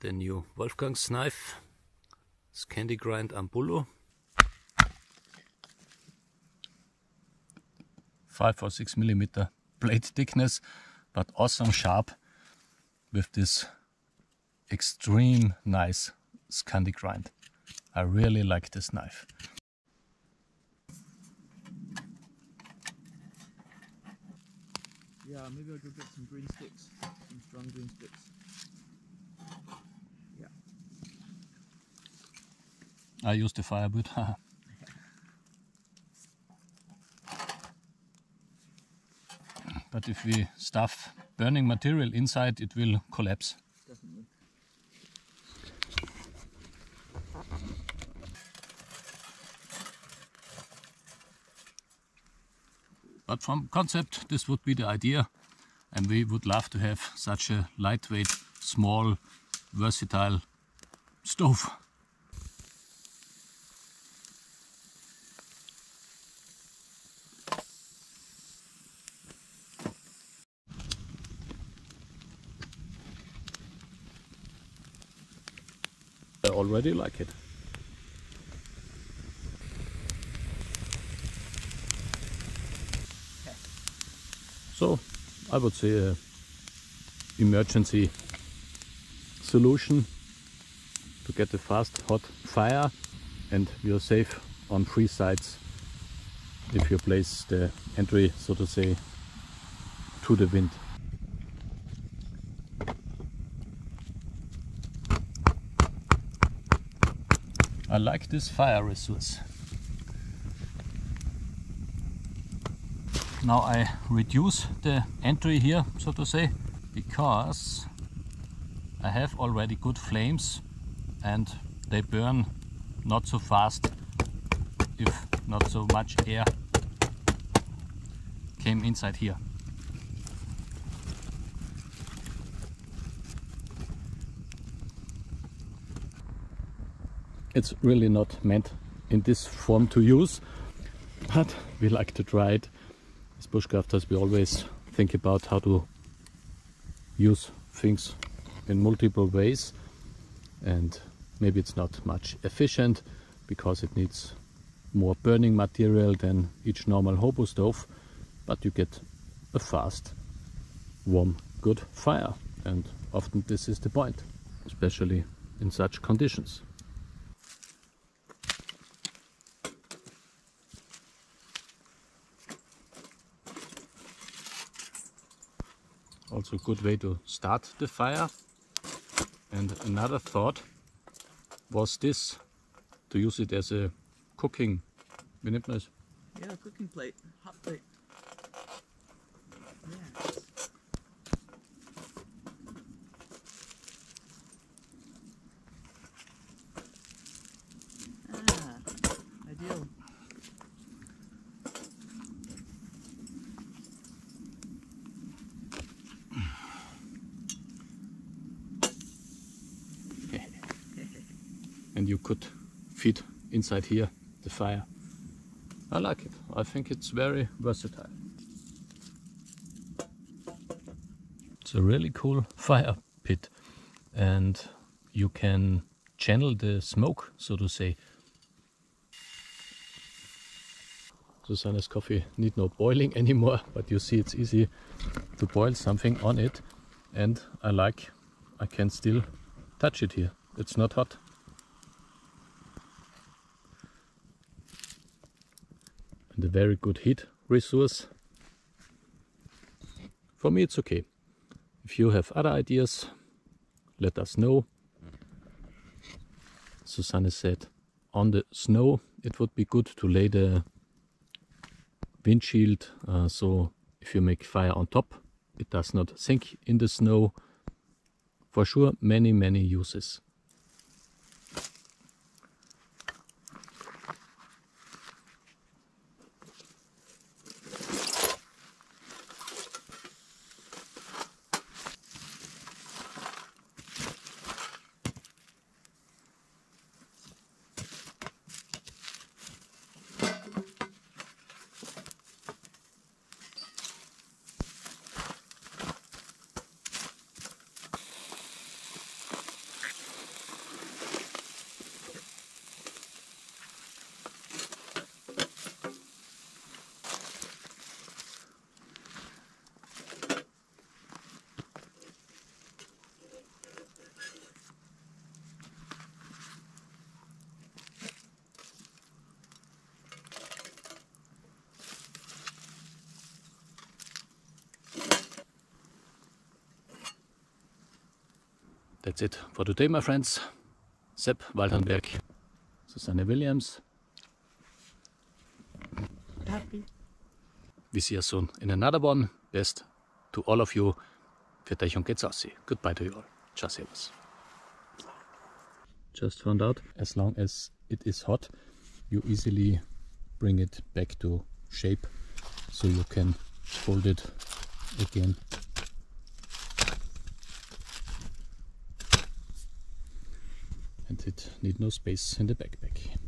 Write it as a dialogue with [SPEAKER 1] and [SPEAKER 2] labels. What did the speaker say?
[SPEAKER 1] the new Wolfgang's knife, Scandi Grind Ambullo. 5 or 6 millimeter blade thickness, but awesome sharp with this extreme nice Scandi grind. I really like this knife.
[SPEAKER 2] Yeah, maybe I'll go get some green sticks, some strong green sticks. Yeah.
[SPEAKER 1] I use the firewood. But if we stuff burning material inside, it will collapse.
[SPEAKER 2] Definitely.
[SPEAKER 1] But from concept, this would be the idea, and we would love to have such a lightweight, small, versatile stove. I already like it. So I would say a emergency solution to get a fast hot fire, and you're safe on 3 sides if you place the entry, so to say, to the wind. I like this fire resource. Now I reduce the entry here, so to say, because I have already good flames and they burn not so fast if not so much air came inside here. It's really not meant in this form to use, but we like to try it. As bushcrafters, we always think about how to use things in multiple ways, and maybe it's not much efficient because it needs more burning material than each normal hobo stove, but you get a fast, warm, good fire, and often this is the point, especially in such conditions. Also a good way to start the fire. And another thought was this, to use it as a cooking, wie nennt man das?
[SPEAKER 2] Yeah, cooking plate, hot plate. Yes. Ah, ideal.
[SPEAKER 1] And you could feed inside here the fire. I like it. I think it's very versatile. It's a really cool fire pit, and you can channel the smoke, so to say. Susanne's coffee need no boiling anymore, but you see it's easy to boil something on it, and I can still touch it here. It's not hot. And a very good heat resource. For me it's okay. If you have other ideas, let us know. Susanne said on the snow it would be good to lay the windshield, so if you make fire on top it does not sink in the snow. For sure, many uses. That's it for today, my friends. Sepp Waldhandwerk, Susanne Williams.
[SPEAKER 2] Happy.
[SPEAKER 1] We see you soon in another one. Best to all of you. Für euch und geht's aus. Goodbye to you all. Ciao, servus. Just found out, as long as it is hot, you easily bring it back to shape, so you can fold it again. And it need no space in the backpack.